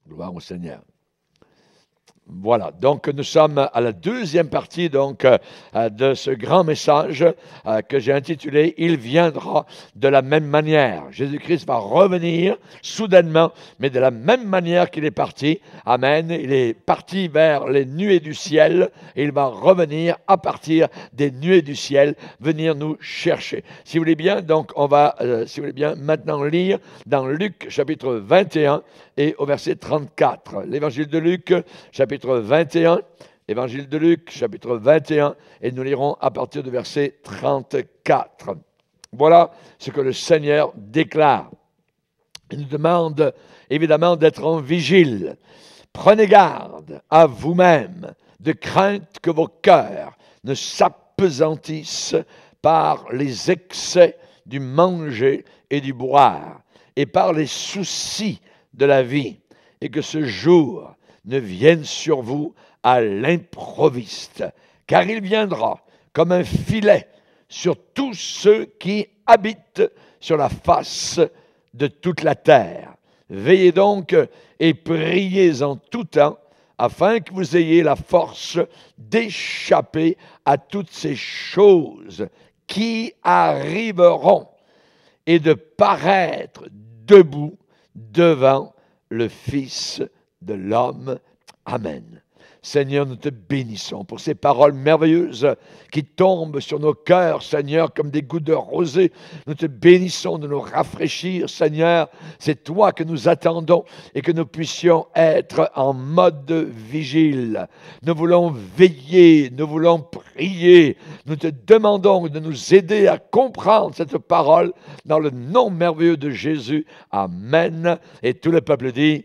Gloire au Seigneur. Voilà, donc nous sommes à la deuxième partie donc, de ce grand message que j'ai intitulé « Il viendra de la même manière ». Jésus-Christ va revenir soudainement, mais de la même manière qu'il est parti. Amen. Il est parti vers les nuées du ciel et il va revenir à partir des nuées du ciel, venir nous chercher. Si vous voulez bien, donc on va, si vous voulez bien, maintenant lire dans Luc chapitre 21 et au verset 34. L'évangile de Luc, chapitre 21, évangile de Luc, chapitre 21, et nous lirons à partir du verset 34. Voilà ce que le Seigneur déclare. Il nous demande évidemment d'être en vigile. Prenez garde à vous-même, de crainte que vos cœurs ne s'appesantissent par les excès du manger et du boire, et par les soucis de la vie, et que ce jour ne vienne sur vous à l'improviste, car il viendra comme un filet sur tous ceux qui habitent sur la face de toute la terre. Veillez donc et priez en tout temps, afin que vous ayez la force d'échapper à toutes ces choses qui arriveront et de paraître debout devant le Fils de l'homme. Amen. Seigneur, nous te bénissons pour ces paroles merveilleuses qui tombent sur nos cœurs, Seigneur, comme des gouttes de rosée. Nous te bénissons de nous rafraîchir, Seigneur. C'est toi que nous attendons et que nous puissions être en mode vigile. Nous voulons veiller, nous voulons prier. Nous te demandons de nous aider à comprendre cette parole dans le nom merveilleux de Jésus. Amen. Et tout le peuple dit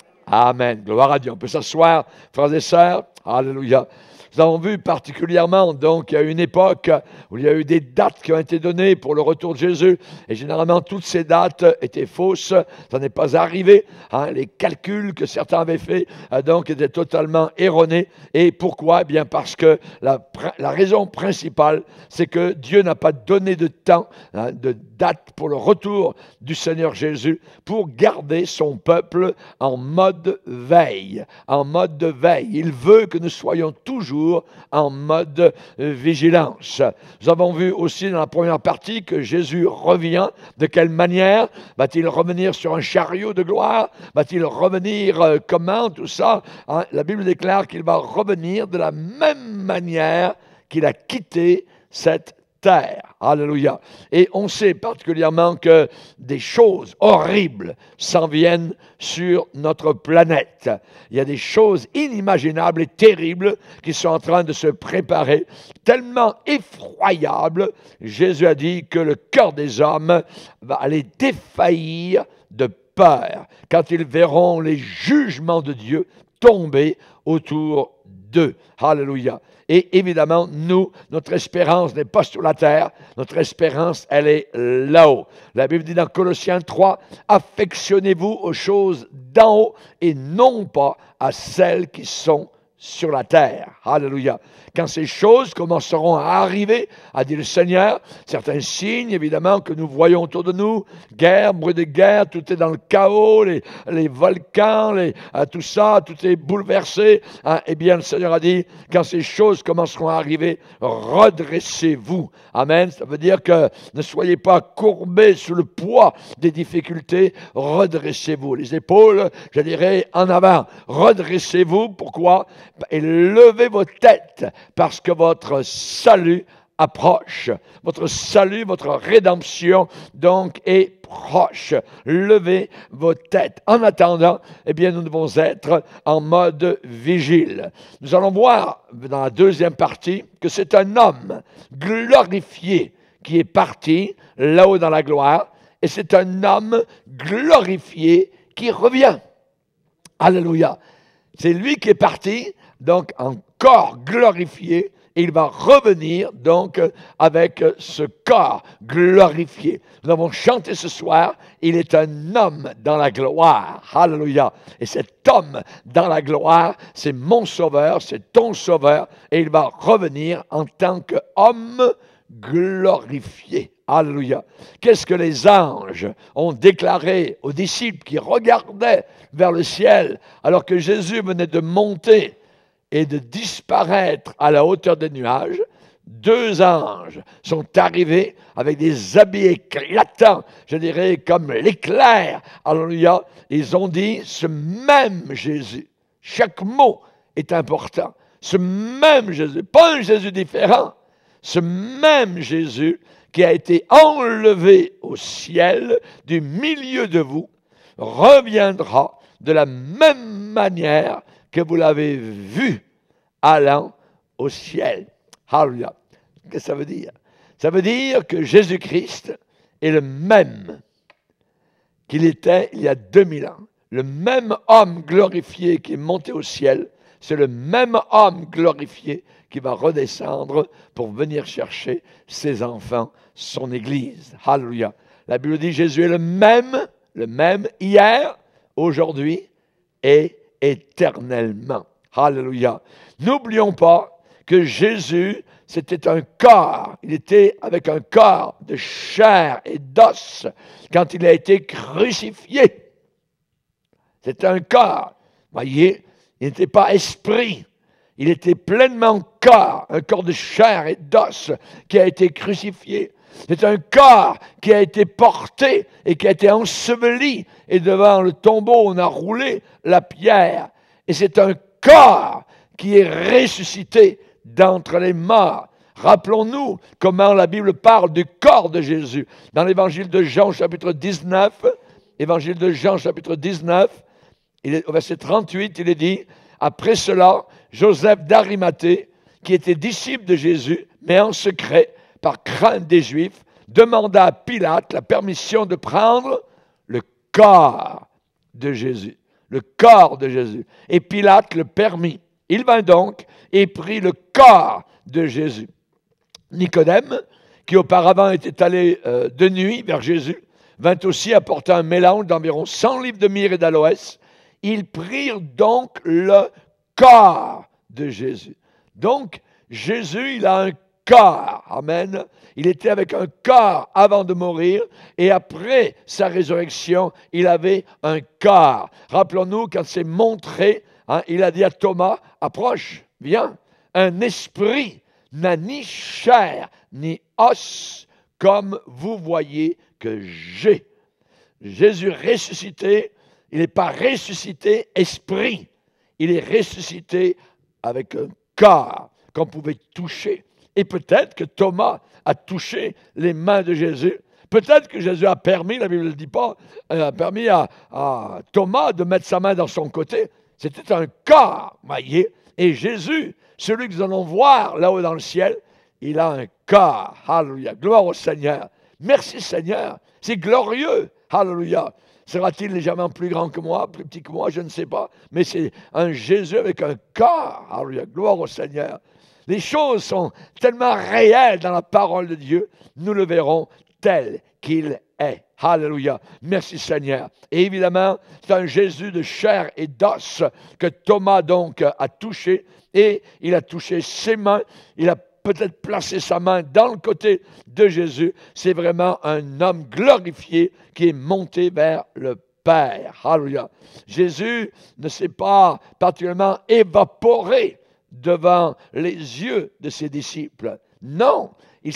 Amen. Gloire à Dieu. On peut s'asseoir, frères et sœurs. Alléluia. Nous avons vu particulièrement, donc, il y a une époque où il y a eu des dates qui ont été données pour le retour de Jésus. Et généralement, toutes ces dates étaient fausses. Ça n'est pas arrivé. Les calculs que certains avaient faits, donc, étaient totalement erronés. Et pourquoi? Eh bien, parce que la raison principale, c'est que Dieu n'a pas donné de temps, de date pour le retour du Seigneur Jésus, pour garder son peuple en mode veille. En mode de veille. Il veut que nous soyons toujours en mode vigilance. Nous avons vu aussi dans la première partie que Jésus revient. De quelle manière? Va-t-il revenir sur un chariot de gloire? Va-t-il revenir comment? Tout ça. La Bible déclare qu'il va revenir de la même manière qu'il a quitté cette terre. Alléluia. Et on sait particulièrement que des choses horribles s'en viennent sur notre planète. Il y a des choses inimaginables et terribles qui sont en train de se préparer, tellement effroyables. Jésus a dit que le cœur des hommes va aller défaillir de peur quand ils verront les jugements de Dieu tomber autour d'eux. Alléluia. Et évidemment, nous, notre espérance n'est pas sur la terre. Notre espérance, elle est là-haut. La Bible dit dans Colossiens 3, « Affectionnez-vous aux choses d'en haut et non pas à celles qui sont sur la terre. » Alléluia. Quand ces choses commenceront à arriver, a dit le Seigneur, certains signes, évidemment, que nous voyons autour de nous, guerre, bruit de guerre, tout est dans le chaos, les volcans, tout ça, tout est bouleversé. Eh bien, le Seigneur a dit, quand ces choses commenceront à arriver, redressez-vous. Amen. Ça veut dire que ne soyez pas courbés sous le poids des difficultés, redressez-vous. Les épaules, je dirais, en avant. Redressez-vous. Pourquoi? Et levez vos têtes, parce que votre salut approche. Votre salut, votre rédemption, donc, est proche. Levez vos têtes. En attendant, eh bien, nous devons être en mode vigile. Nous allons voir, dans la deuxième partie, que c'est un homme glorifié qui est parti là-haut dans la gloire, et c'est un homme glorifié qui revient. Alléluia. C'est lui qui est parti, donc en corps glorifié, et il va revenir donc avec ce corps glorifié. Nous avons chanté ce soir, il est un homme dans la gloire. Alléluia. Et cet homme dans la gloire, c'est mon sauveur, c'est ton sauveur, et il va revenir en tant qu'homme glorifié. Alléluia. Qu'est-ce que les anges ont déclaré aux disciples qui regardaient vers le ciel alors que Jésus venait de monter et de disparaître à la hauteur des nuages? Deux anges sont arrivés avec des habits éclatants, je dirais comme l'éclair. Alléluia. Ils ont dit, ce même Jésus, chaque mot est important. Ce même Jésus, pas un Jésus différent, ce même Jésus qui a été enlevé au ciel du milieu de vous, reviendra de la même manière que vous l'avez vu allant au ciel. Alléluia. Qu'est-ce que ça veut dire? Ça veut dire que Jésus-Christ est le même qu'il était il y a 2000 ans. Le même homme glorifié qui est monté au ciel, c'est le même homme glorifié qui va redescendre pour venir chercher ses enfants, son Église. Alléluia. La Bible dit Jésus est le même hier, aujourd'hui et éternellement. Alléluia. N'oublions pas que Jésus, c'était un corps. Il était avec un corps de chair et d'os quand il a été crucifié. C'était un corps. Voyez, il n'était pas esprit. Il était pleinement corps, un corps de chair et d'os qui a été crucifié. C'est un corps qui a été porté et qui a été enseveli. Et devant le tombeau, on a roulé la pierre. Et c'est un corps qui est ressuscité d'entre les morts. Rappelons-nous comment la Bible parle du corps de Jésus. Dans l'évangile de Jean, chapitre 19, évangile de Jean, chapitre 19, au verset 38, il est dit, après cela, Joseph d'Arimathée, qui était disciple de Jésus, mais en secret, par crainte des Juifs, demanda à Pilate la permission de prendre le corps de Jésus. Le corps de Jésus. Et Pilate le permit. Il vint donc et prit le corps de Jésus. Nicodème, qui auparavant était allé de nuit vers Jésus, vint aussi apporter un mélange d'environ 100 livres de myrrhe et d'aloès. Ils prirent donc le corps de Jésus. Donc, Jésus, il a un corps. Amen. Il était avec un corps avant de mourir et après sa résurrection, il avait un corps. Rappelons-nous, quand c'est montré, il a dit à Thomas, approche, viens. Un esprit n'a ni chair ni os comme vous voyez que j'ai. Jésus ressuscité, il n'est pas ressuscité esprit. Il est ressuscité avec un corps qu'on pouvait toucher. Et peut-être que Thomas a touché les mains de Jésus. Peut-être que Jésus a permis, la Bible ne le dit pas, a permis à Thomas de mettre sa main dans son côté. C'était un corps, voyez. Et Jésus, celui que nous allons voir là-haut dans le ciel, il a un corps. Alléluia. Gloire au Seigneur. Merci Seigneur. C'est glorieux. Alléluia. Sera-t-il légèrement plus grand que moi, plus petit que moi, je ne sais pas. Mais c'est un Jésus avec un corps. Alléluia. Gloire au Seigneur. Les choses sont tellement réelles dans la parole de Dieu, nous le verrons tel qu'il est. Alléluia. Merci Seigneur. Et évidemment, c'est un Jésus de chair et d'os que Thomas donc a touché. Et il a touché ses mains. Il a peut-être placé sa main dans le côté de Jésus. C'est vraiment un homme glorifié qui est monté vers le Père. Alléluia. Jésus ne s'est pas particulièrement évaporé devant les yeux de ses disciples. Non,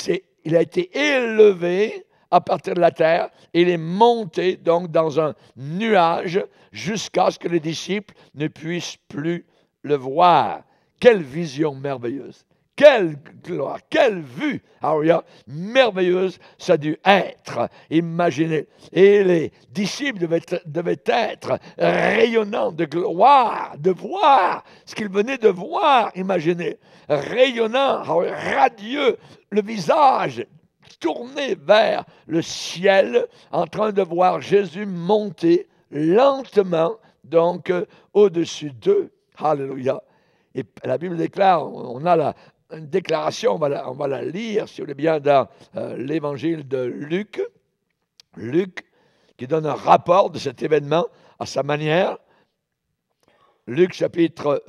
il a été élevé à partir de la terre. Il est monté donc dans un nuage jusqu'à ce que les disciples ne puissent plus le voir. Quelle vision merveilleuse! Quelle gloire, quelle vue, alléluia, merveilleuse ça a dû être, imaginez. Et les disciples devaient être rayonnants de gloire, de voir ce qu'ils venaient de voir, imaginez. Rayonnants, radieux, le visage tourné vers le ciel, en train de voir Jésus monter lentement, donc au-dessus d'eux. Alléluia. Et la Bible déclare, on a une déclaration, on va la lire, si vous voulez bien, dans l'évangile de Luc. Luc, qui donne un rapport de cet événement à sa manière. Luc chapitre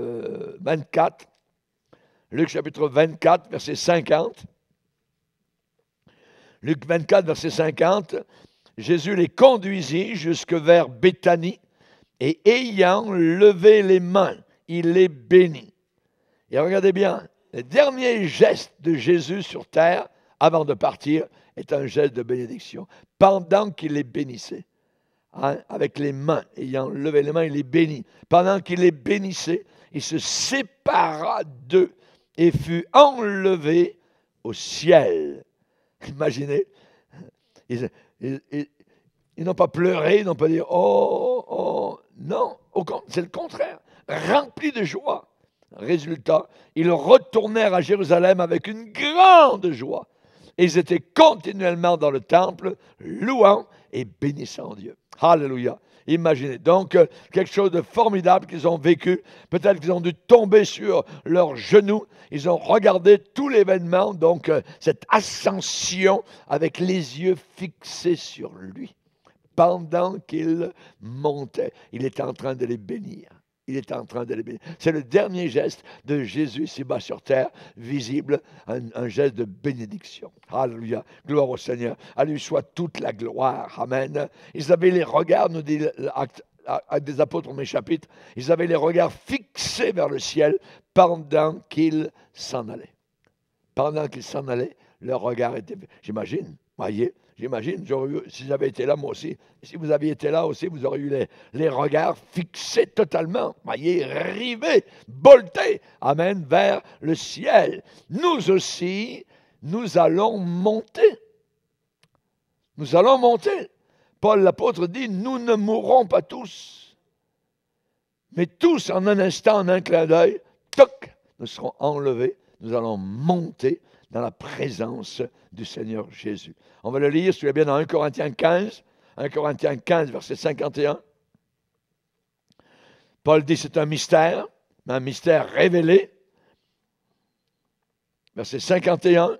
24. Luc chapitre 24, verset 50. Luc 24, verset 50, Jésus les conduisit jusque vers Béthanie et ayant levé les mains, il les bénit. Et regardez bien, le dernier geste de Jésus sur terre, avant de partir, est un geste de bénédiction. Pendant qu'il les bénissait, hein, avec les mains, ayant levé les mains, il les bénit. Pendant qu'il les bénissait, il se sépara d'eux et fut enlevé au ciel. Imaginez, ils n'ont pas pleuré, ils n'ont pas dit « Oh, oh ». Non, c'est le contraire, remplis de joie. Résultat, ils retournèrent à Jérusalem avec une grande joie. Et ils étaient continuellement dans le temple, louant et bénissant Dieu. Alléluia. Imaginez. Donc, quelque chose de formidable qu'ils ont vécu. Peut-être qu'ils ont dû tomber sur leurs genoux. Ils ont regardé tout l'événement, donc cette ascension avec les yeux fixés sur lui. Pendant qu'il montait, il était en train de les bénir. Il est en train de les bénir. C'est le dernier geste de Jésus ici-bas sur terre, visible, un geste de bénédiction. Alléluia. Gloire au Seigneur. À lui soit toute la gloire. Amen. Ils avaient les regards, nous dit l'acte des apôtres, mes chapitres, ils avaient les regards fixés vers le ciel pendant qu'ils s'en allaient. Pendant qu'ils s'en allaient, leur regard était... J'imagine, voyez, j'imagine, si j'avais été là, moi aussi, si vous aviez été là aussi, vous auriez eu les regards fixés totalement, voyez, rivés, boltés, amen, vers le ciel. Nous aussi, nous allons monter. Nous allons monter. Paul l'apôtre dit, nous ne mourrons pas tous, mais tous en un instant, en un clin d'œil, toc, nous serons enlevés, nous allons monter dans la présence du Seigneur Jésus. On va le lire, si vous voulez bien, dans 1 Corinthiens 15, 1 Corinthiens 15, verset 51. Paul dit c'est un mystère révélé. Verset 51.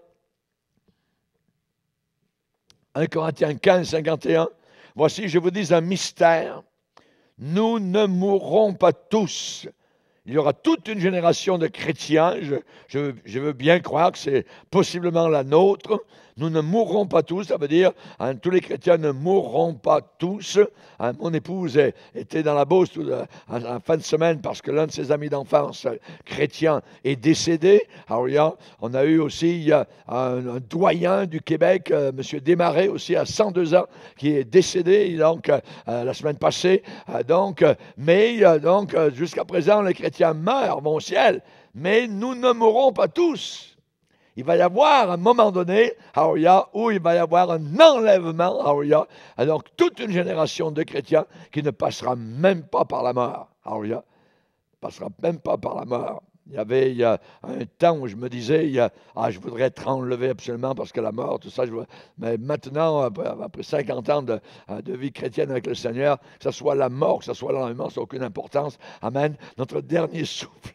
1 Corinthiens 15, 51. Voici, je vous dis un mystère. Nous ne mourrons pas tous. Il y aura toute une génération de chrétiens, je veux bien croire que c'est possiblement la nôtre. Nous ne mourrons pas tous, ça veut dire tous les chrétiens ne mourront pas tous. Mon épouse était dans la Beauce en fin de semaine parce que l'un de ses amis d'enfance chrétien est décédé. Alors, on a eu aussi un doyen du Québec, M. Desmarais, aussi à 102 ans, qui est décédé donc, la semaine passée. Mais jusqu'à présent, les chrétiens meurent, vont au ciel, mais nous ne mourrons pas tous. Il va y avoir un moment donné, où il va y avoir un enlèvement, donc toute une génération de chrétiens qui ne passera même pas par la mort. Passera même pas par la mort. Il y a un temps où je me disais, je voudrais être enlevé absolument parce que la mort, tout ça, mais maintenant, après 50 ans de vie chrétienne avec le Seigneur, que ce soit la mort, que ce soit l'enlèvement, ça n'a aucune importance. Amen. Notre dernier souffle,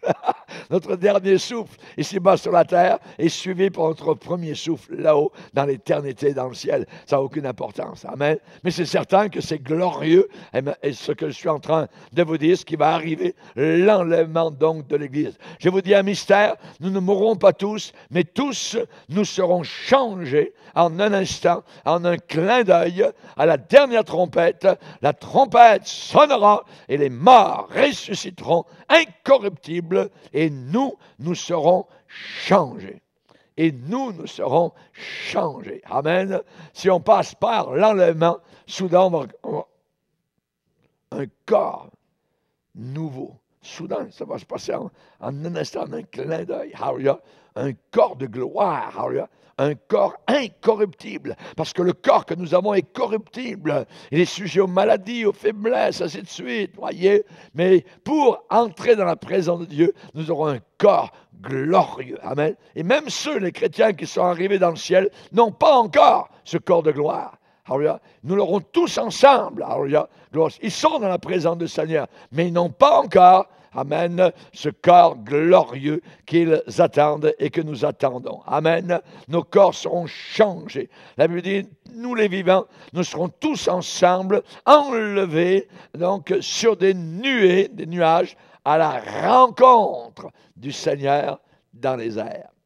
ici-bas sur la terre, est suivi par notre premier souffle là-haut, dans l'éternité, dans le ciel. Ça n'a aucune importance. Amen. Mais c'est certain que c'est glorieux, et ce que je suis en train de vous dire, ce qui va arriver, l'enlèvement donc de l'Église. Je vous dis un mystère, nous ne mourrons pas tous, mais tous nous serons changés en un instant, en un clin d'œil, à la dernière trompette. La trompette sonnera et les morts ressusciteront incorruptibles et nous serons changés. Et nous serons changés. Amen. Si on passe par l'enlèvement, soudain, on va un corps nouveau. Soudain, ça va se passer en un instant, en un clin d'œil. Un corps de gloire. Un corps incorruptible. Parce que le corps que nous avons est corruptible. Il est sujet aux maladies, aux faiblesses, ainsi de suite. Voyez? Mais pour entrer dans la présence de Dieu, nous aurons un corps glorieux. Amen. Et même ceux, les chrétiens qui sont arrivés dans le ciel, n'ont pas encore ce corps de gloire. Nous l'aurons tous ensemble. Ils sont dans la présence du Seigneur, mais ils n'ont pas encore, amen, ce corps glorieux qu'ils attendent et que nous attendons. Amen. Nos corps seront changés. La Bible dit, nous les vivants, nous serons tous ensemble enlevés donc sur des nuages à la rencontre du Seigneur dans les airs.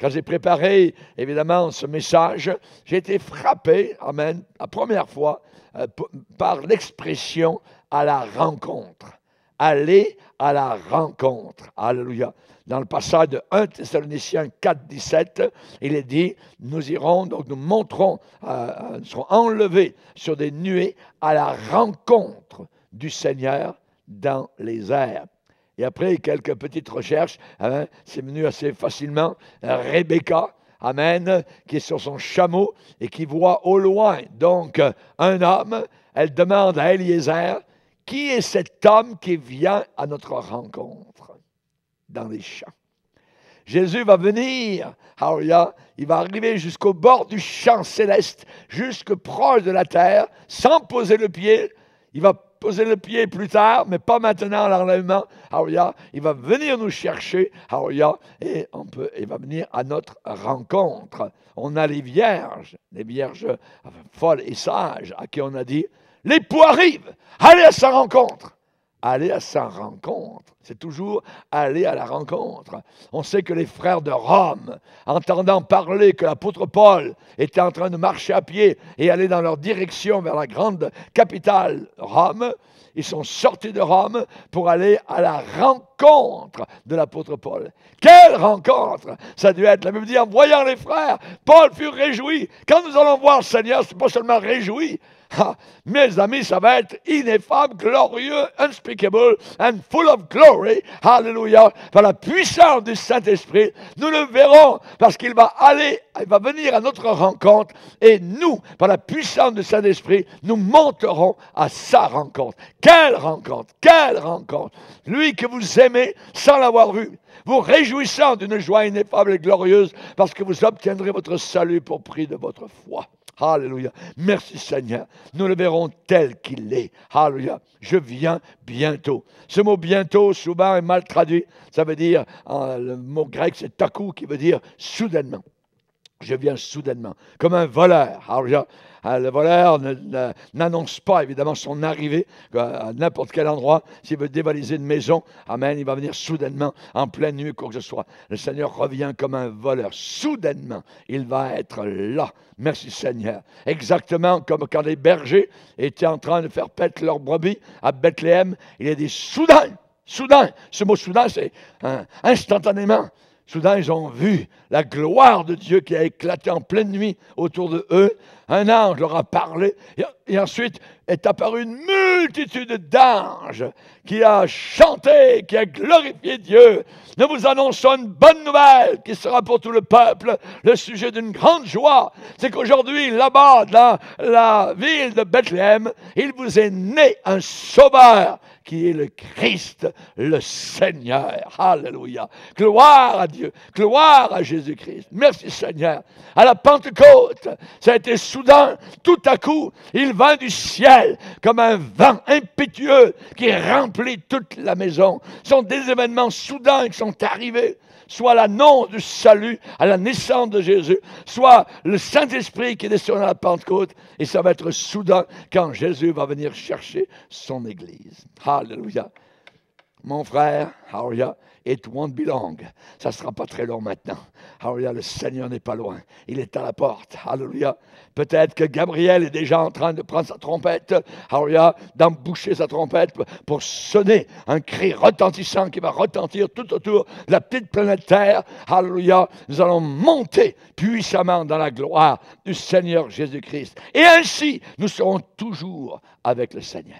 quand j'ai préparé, évidemment, ce message, j'ai été frappé, amen, la première fois, par l'expression « à la rencontre ». Aller à la rencontre. Alléluia. Dans le passage de 1 Thessaloniciens 4, 17, il est dit, nous irons, donc nous monterons, nous serons enlevés sur des nuées à la rencontre du Seigneur dans les airs. Et après quelques petites recherches, hein, c'est venu assez facilement, Rebecca, amen, qui est sur son chameau et qui voit au loin, donc, un homme. Elle demande à Eliezer, qui est cet homme qui vient à notre rencontre dans les champs? Jésus va venir, alléluia, il va arriver jusqu'au bord du champ céleste, jusque proche de la terre, sans poser le pied. Il va poser le pied plus tard, mais pas maintenant à l'enlèvement. Alléluia, il va venir nous chercher, alléluia, et il va venir à notre rencontre. On a les vierges folles et sages, à qui on a dit, l'époux arrive, allez à sa rencontre. Aller à sa rencontre, c'est toujours aller à la rencontre. On sait que les frères de Rome, entendant parler que l'apôtre Paul était en train de marcher à pied et aller dans leur direction vers la grande capitale Rome, ils sont sortis de Rome pour aller à la rencontre de l'apôtre Paul. Quelle rencontre! Ça a dû être, la Bible dit, en voyant les frères, Paul fut réjoui. Quand nous allons voir le Seigneur, c'est pas seulement réjoui. Ah, mes amis, ça va être ineffable, glorieux, unspeakable, and full of glory. Hallelujah. Par la puissance du Saint-Esprit, nous le verrons parce qu'il va venir à notre rencontre et nous, par la puissance du Saint-Esprit, nous monterons à sa rencontre. Quelle rencontre! Quelle rencontre! Lui que vous aimez sans l'avoir vu, vous réjouissant d'une joie ineffable et glorieuse parce que vous obtiendrez votre salut pour prix de votre foi. Alléluia. Merci Seigneur. Nous le verrons tel qu'il est. Alléluia. Je viens bientôt. Ce mot bientôt, souvent, est mal traduit. Ça veut dire, le mot grec, c'est takou, qui veut dire soudainement. Je viens soudainement, comme un voleur. Alléluia. Le voleur n'annonce pas, évidemment, son arrivée à n'importe quel endroit. S'il veut dévaliser une maison, amen, il va venir soudainement, en pleine nuit, quoi que ce soit. Le Seigneur revient comme un voleur. Soudainement, il va être là. Merci Seigneur. Exactement comme quand les bergers étaient en train de faire paître leurs brebis à Bethléem, il a dit soudain, soudain. Ce mot soudain, c'est instantanément. Soudain, ils ont vu la gloire de Dieu qui a éclaté en pleine nuit autour de eux. Un ange leur a parlé. Et ensuite est apparue une multitude d'anges qui a chanté, qui a glorifié Dieu. Nous vous annonçons une bonne nouvelle qui sera pour tout le peuple le sujet d'une grande joie. C'est qu'aujourd'hui, là-bas, dans la ville de Bethléem, il vous est né un sauveur qui est le Christ, le Seigneur. Alléluia. Gloire à Dieu. Gloire à Jésus-Christ. Merci Seigneur. À la Pentecôte, ça a été soudain, tout à coup, il vint du ciel comme un vent impétueux qui remplit toute la maison. Ce sont des événements soudains qui sont arrivés. Soit l'annonce du salut à la naissance de Jésus, soit le Saint-Esprit qui est descendu à la Pentecôte, et ça va être soudain quand Jésus va venir chercher son Église. Alléluia. Mon frère, alléluia, it won't be long. Ça ne sera pas très long maintenant. Alléluia, le Seigneur n'est pas loin. Il est à la porte. Alléluia. Peut-être que Gabriel est déjà en train de prendre sa trompette. Alléluia, d'emboucher sa trompette pour sonner un cri retentissant qui va retentir tout autour de la petite planète Terre. Alléluia. Nous allons monter puissamment dans la gloire du Seigneur Jésus-Christ. Et ainsi, nous serons toujours avec le Seigneur.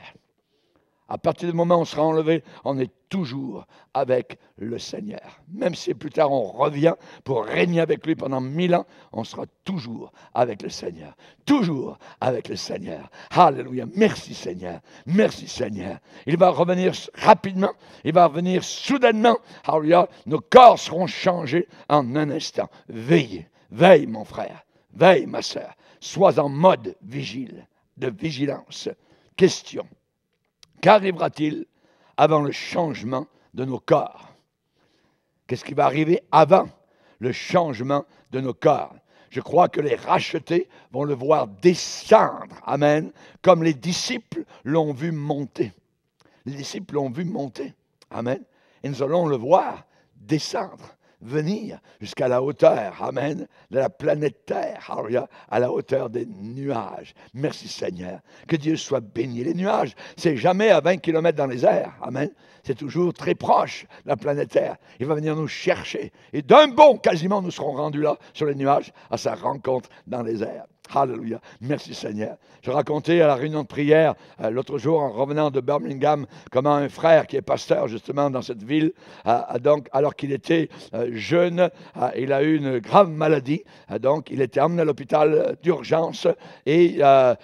À partir du moment où on sera enlevé, on est toujours avec le Seigneur. Même si plus tard on revient pour régner avec lui pendant 1000 ans, on sera toujours avec le Seigneur. Toujours avec le Seigneur. Alléluia. Merci Seigneur. Merci Seigneur. Il va revenir rapidement. Il va revenir soudainement. Alléluia. Nos corps seront changés en un instant. Veillez. Veille mon frère. Veille ma sœur. Sois en mode de vigilance. Question. Qu'arrivera-t-il avant le changement de nos corps? Qu'est-ce qui va arriver avant le changement de nos corps? Je crois que les rachetés vont le voir descendre, amen, comme les disciples l'ont vu monter. Les disciples l'ont vu monter, amen, et nous allons le voir descendre. venir jusqu'à la hauteur, amen, de la planète Terre, alléluia, à la hauteur des nuages. Merci Seigneur. Que Dieu soit béni. Les nuages, c'est jamais à 20 km dans les airs, amen. C'est toujours très proche de la planète Terre. Il va venir nous chercher. Et d'un bond, quasiment, nous serons rendus là, sur les nuages, à sa rencontre dans les airs. Alléluia. Merci Seigneur. Je racontais à la réunion de prière l'autre jour en revenant de Birmingham comment un frère qui est pasteur justement dans cette ville, donc alors qu'il était jeune, il a eu une grave maladie. Donc il était emmené à l'hôpital d'urgence et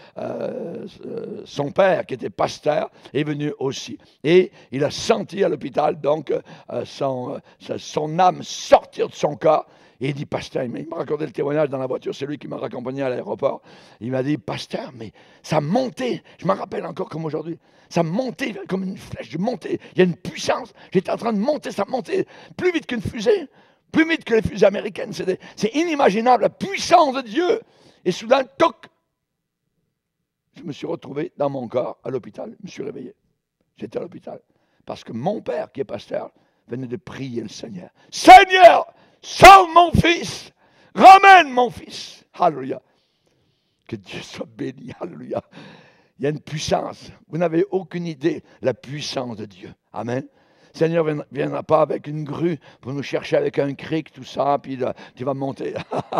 son père qui était pasteur est venu aussi. Et il a senti à l'hôpital donc son âme sortir de son corps. Et il dit, pasteur, il m'a raconté le témoignage dans la voiture, c'est lui qui m'a raccompagné à l'aéroport. Il m'a dit, pasteur, mais ça montait, je m'en rappelle encore comme aujourd'hui, ça montait comme une flèche, je montais, il y a une puissance, j'étais en train de monter, ça montait plus vite qu'une fusée, plus vite que les fusées américaines, c'est inimaginable, la puissance de Dieu. Et soudain, toc, je me suis retrouvé dans mon corps à l'hôpital, je me suis réveillé, j'étais à l'hôpital, parce que mon père qui est pasteur venait de prier le Seigneur. Seigneur, sauve mon fils, ramène mon fils. Alléluia. Que Dieu soit béni. Alléluia. Il y a une puissance. Vous n'avez aucune idée de la puissance de Dieu. Amen. Le Seigneur ne viendra pas avec une grue pour nous chercher avec un cric, tout ça, puis tu vas monter.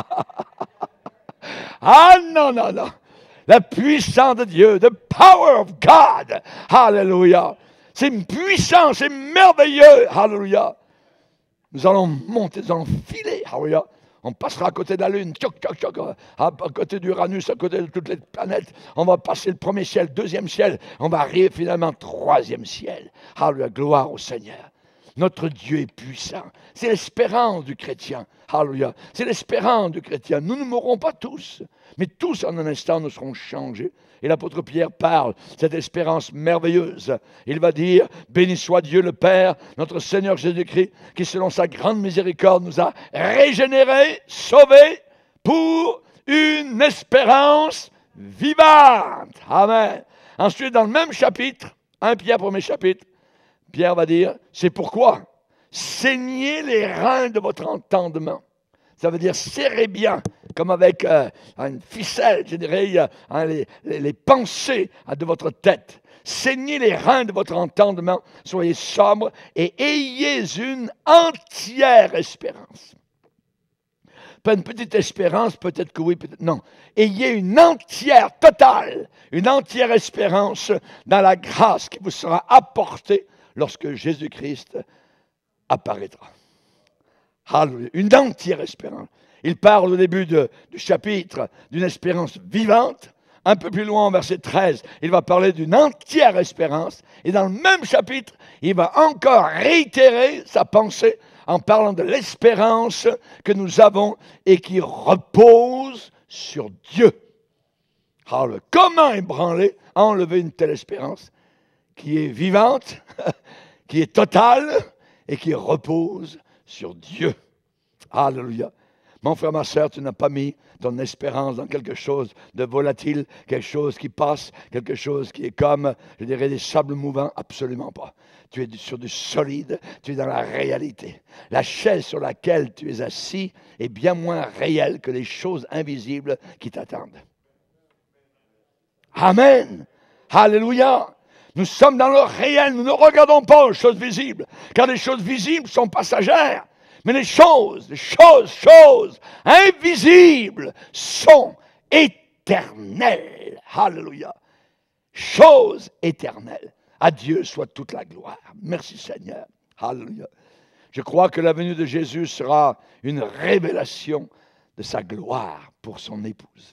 Ah non, non, non. La puissance de Dieu, the power of God. Alléluia. C'est une puissance, c'est merveilleux. Alléluia. Nous allons monter, nous allons filer. Alléluia. On passera à côté de la Lune, à côté d'Uranus, à côté de toutes les planètes. On va passer le premier ciel, deuxième ciel. On va arriver finalement au troisième ciel. Alléluia, gloire au Seigneur. Notre Dieu est puissant. C'est l'espérance du chrétien. Alléluia. C'est l'espérance du chrétien. Nous ne mourrons pas tous, mais tous en un instant nous serons changés. Et l'apôtre Pierre parle cette espérance merveilleuse. Il va dire, béni soit Dieu le Père, notre Seigneur Jésus-Christ, qui selon sa grande miséricorde nous a régénérés, sauvés pour une espérance vivante. Amen. Ensuite, dans le même chapitre, 1 Pierre, premier chapitre, Pierre va dire, c'est pourquoi saignez les reins de votre entendement. Ça veut dire serrez bien, comme avec une ficelle, je dirais, les pensées de votre tête. Saignez les reins de votre entendement, soyez sobres et ayez une entière espérance. Pas une petite espérance, peut-être que oui, peut-être non. Ayez une entière, totale, une entière espérance dans la grâce qui vous sera apportée lorsque Jésus-Christ apparaîtra. Alléluia. Une entière espérance. Il parle au début du chapitre d'une espérance vivante. Un peu plus loin, au verset 13, il va parler d'une entière espérance. Et dans le même chapitre, il va encore réitérer sa pensée en parlant de l'espérance que nous avons et qui repose sur Dieu. Alors, comment ébranler, enlever une telle espérance qui est vivante, qui est totale et qui repose sur Dieu. Alléluia. Mon frère, ma soeur, tu n'as pas mis ton espérance dans quelque chose de volatile, quelque chose qui passe, quelque chose qui est comme, je dirais, des sables mouvants. Absolument pas. Tu es sur du solide, tu es dans la réalité. La chaise sur laquelle tu es assis est bien moins réelle que les choses invisibles qui t'attendent. Amen. Alléluia. Nous sommes dans le réel, nous ne regardons pas aux choses visibles, car les choses visibles sont passagères. Mais les choses invisibles sont éternelles. Alléluia. Choses éternelles. À Dieu soit toute la gloire. Merci Seigneur. Alléluia. Je crois que la venue de Jésus sera une révélation de sa gloire pour son épouse.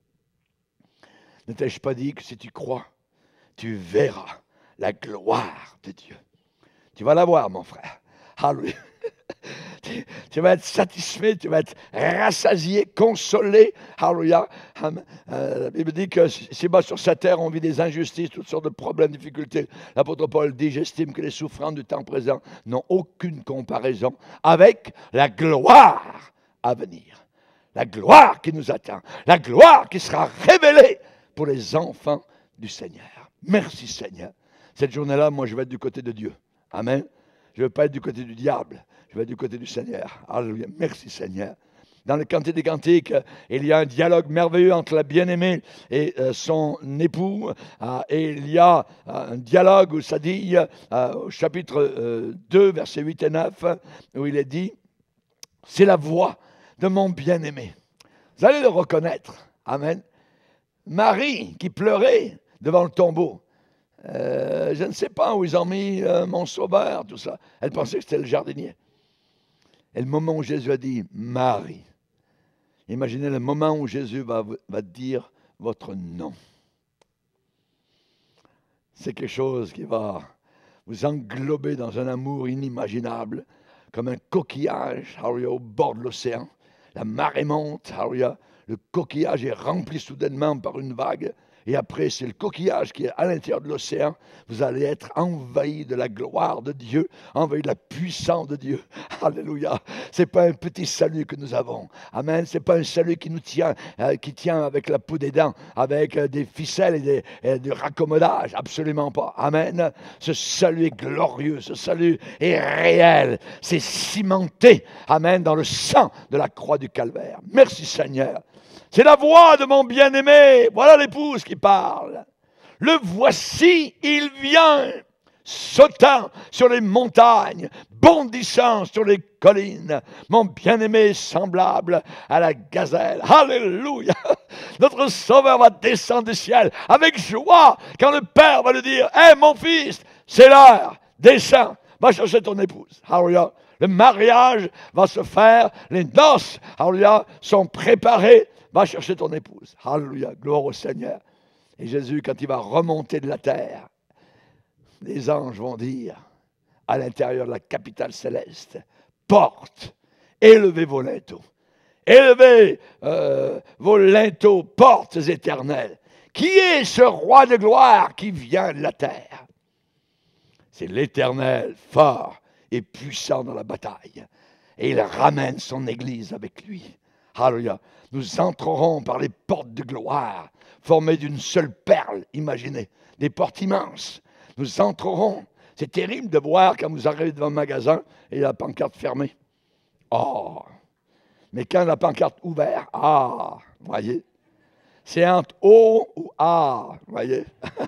Ne t'ai-je pas dit que si tu crois, tu verras la gloire de Dieu. Tu vas la voir, mon frère. Alléluia. Tu vas être satisfait, tu vas être rassasié, consolé. Alléluia. La Bible dit que ici-bas sur cette terre, on vit des injustices, toutes sortes de problèmes, difficultés. L'apôtre Paul dit, j'estime que les souffrances du temps présent n'ont aucune comparaison avec la gloire à venir. La gloire qui nous attend. La gloire qui sera révélée pour les enfants du Seigneur. Merci Seigneur. Cette journée-là, moi, je vais être du côté de Dieu. Amen. Je ne veux pas être du côté du diable, je veux être du côté du Seigneur. Alléluia. Merci Seigneur. Dans le Cantique des Cantiques, il y a un dialogue merveilleux entre la bien-aimée et son époux. Et il y a un dialogue où ça dit, au chapitre 2, versets 8 et 9, où il est dit, « C'est la voix de mon bien-aimé. » Vous allez le reconnaître. Amen. Marie qui pleurait devant le tombeau. Je ne sais pas où ils ont mis mon sauveur, tout ça. Elle pensait que c'était le jardinier. Et le moment où Jésus a dit « Marie », imaginez le moment où Jésus va dire votre nom. C'est quelque chose qui va vous englober dans un amour inimaginable, comme un coquillage au bord de l'océan. La marée monte, le coquillage est rempli soudainement par une vague. Et après, c'est le coquillage qui est à l'intérieur de l'océan. Vous allez être envahi de la gloire de Dieu, envahi de la puissance de Dieu. Alléluia. Ce n'est pas un petit salut que nous avons. Amen. Ce n'est pas un salut qui nous tient, qui tient avec la peau des dents, avec des ficelles et du raccommodage. Absolument pas. Amen. Ce salut est glorieux. Ce salut est réel. C'est cimenté. Amen. Dans le sang de la croix du calvaire. Merci Seigneur. C'est la voix de mon bien-aimé. Voilà l'épouse qui parle. Le voici, il vient, sautant sur les montagnes, bondissant sur les collines. Mon bien-aimé semblable à la gazelle. Alléluia. Notre Sauveur va descendre du ciel avec joie quand le Père va lui dire, « Hé, mon fils, c'est l'heure, descends, va chercher ton épouse. » Alléluia. Le mariage va se faire, les noces, alléluia, sont préparées. Va chercher ton épouse. Alléluia, gloire au Seigneur. Et Jésus, quand il va remonter de la terre, les anges vont dire, à l'intérieur de la capitale céleste, porte, élevez vos linteaux. Élevez vos linteaux, portes éternelles. Qui est ce roi de gloire qui vient de la terre? C'est l'Éternel, fort et puissant dans la bataille. Et il ramène son Église avec lui. Alléluia. Nous entrerons par les portes de gloire, formées d'une seule perle, imaginez, des portes immenses. Nous entrerons. C'est terrible de voir quand vous arrivez devant le magasin et la pancarte fermée. Oh! Mais quand la pancarte ouverte, voyez? C'est entre O ou A, voyez?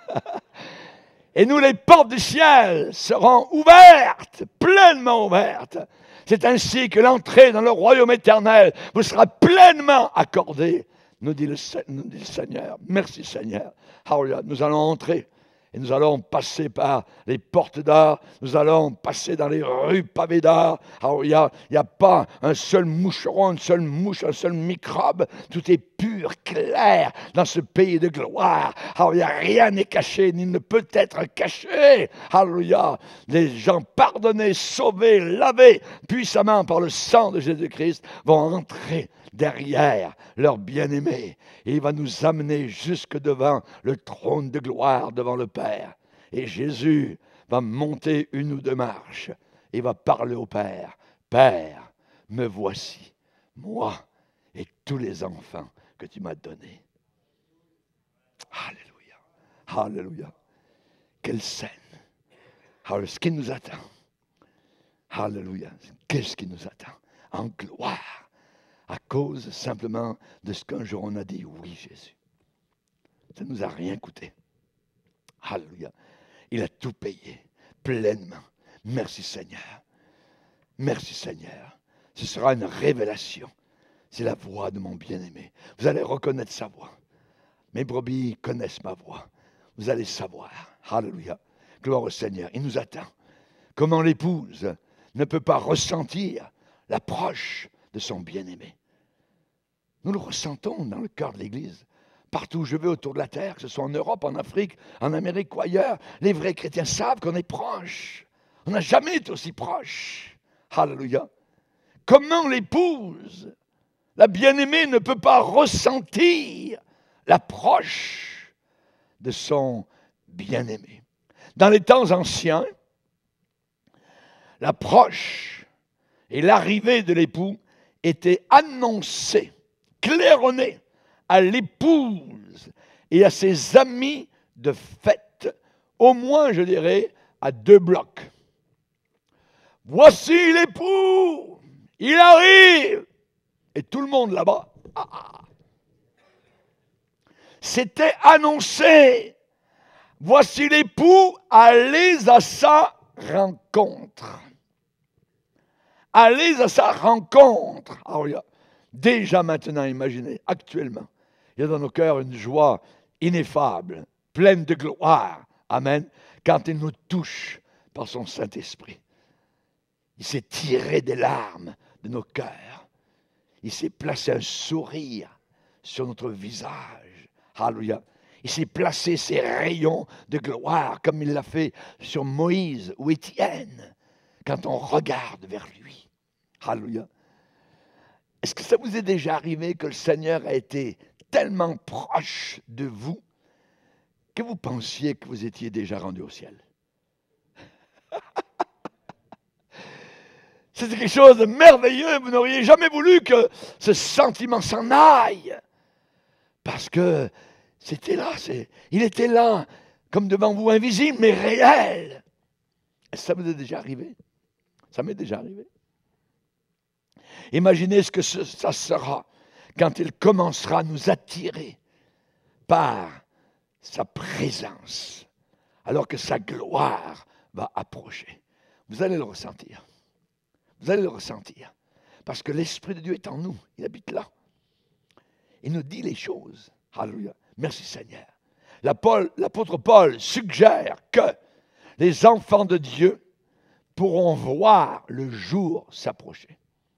Et nous, les portes du ciel seront ouvertes, pleinement ouvertes. C'est ainsi que l'entrée dans le royaume éternel vous sera pleinement accordée, nous dit le Seigneur. Merci Seigneur. Alléluia. Nous allons entrer et nous allons passer par les portes d'or. Nous allons passer dans les rues pavées d'or. Alléluia. Il n'y a pas un seul moucheron, une seule mouche, un seul microbe. Tout est pur, clair dans ce pays de gloire. Alléluia. Rien n'est caché, ni ne peut être caché. Alléluia. Les gens pardonnés, sauvés, lavés puissamment par le sang de Jésus-Christ vont entrer derrière leur bien-aimé. Et il va nous amener jusque devant le trône de gloire, devant le Père. Et Jésus va monter une ou deux marches et va parler au Père. Père, me voici, moi et tous les enfants que tu m'as donnés. Alléluia. Alléluia. Quelle scène. Alors, ce qui nous attend. Alléluia. Qu'est-ce qui nous attend? En gloire. À cause simplement de ce qu'un jour on a dit, oui Jésus. Ça ne nous a rien coûté. Alléluia. Il a tout payé, pleinement. Merci Seigneur. Merci Seigneur. Ce sera une révélation. C'est la voix de mon bien-aimé. Vous allez reconnaître sa voix. Mes brebis connaissent ma voix. Vous allez savoir. Alléluia. Gloire au Seigneur. Il nous attend. Comment l'épouse ne peut pas ressentir l'approche de son bien-aimé? Nous le ressentons dans le cœur de l'Église. Partout où je vais autour de la terre, que ce soit en Europe, en Afrique, en Amérique ou ailleurs, les vrais chrétiens savent qu'on est proche. On n'a jamais été aussi proche. Alléluia. Comment l'épouse, la bien-aimée, ne peut pas ressentir l'approche de son bien-aimé? Dans les temps anciens, l'approche et l'arrivée de l'époux étaient annoncées, claironnées à l'épouse et à ses amis de fête, au moins, je dirais, à 2 blocs. voici l'époux, il arrive. Et tout le monde là-bas, c'était annoncé. Voici l'époux, allez à sa rencontre. Allez à sa rencontre. Alors, déjà maintenant, imaginez, actuellement, il y a dans nos cœurs une joie ineffable, pleine de gloire. Amen. Quand il nous touche par son Saint-Esprit. Il s'est tiré des larmes de nos cœurs. Il s'est placé un sourire sur notre visage. Alléluia. Il s'est placé ses rayons de gloire comme il l'a fait sur Moïse ou Étienne quand on regarde vers lui. Alléluia. Est-ce que ça vous est déjà arrivé que le Seigneur a été tellement proche de vous que vous pensiez que vous étiez déjà rendu au ciel? C'était quelque chose de merveilleux. Vous n'auriez jamais voulu que ce sentiment s'en aille. Parce que c'était là, il était là, comme devant vous, invisible, mais réel. Est-ce que ça vous est déjà arrivé? Ça m'est déjà arrivé. Imaginez ce que ça sera quand il commencera à nous attirer par sa présence, alors que sa gloire va approcher. Vous allez le ressentir. Vous allez le ressentir. Parce que l'Esprit de Dieu est en nous. Il habite là. Il nous dit les choses. Alléluia. Merci Seigneur. L'apôtre Paul suggère que les enfants de Dieu pourront voir le jour s'approcher.